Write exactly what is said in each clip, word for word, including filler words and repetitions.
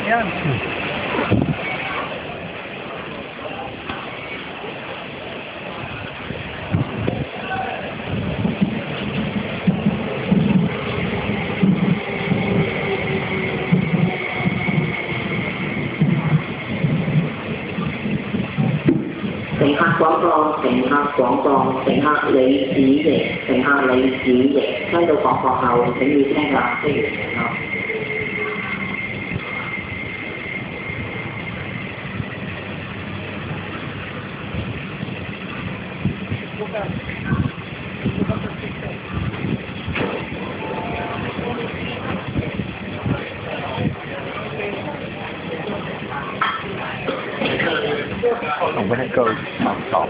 Yan. 乘客廣播，乘客廣播，乘客李子瑩，乘客李子瑩，聽到廣播後請要聽下飛完乘客。 And when it goes non-stop.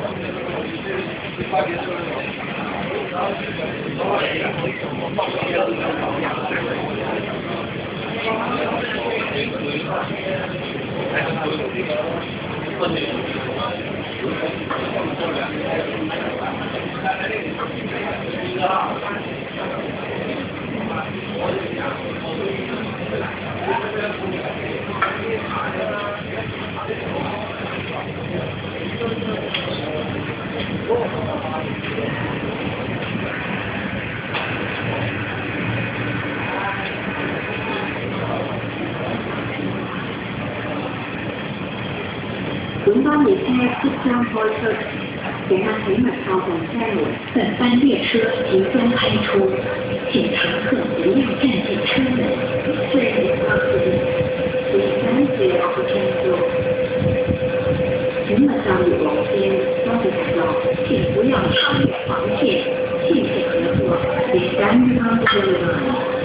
本班列車即將開出，乘客請勿靠近車門。本班列車即將開出，請乘客不要站近車門。Please stand clear of the train door。請勿站越黃線，多謝合作，請不要超越黃線，謝謝合作。Please stand on the line。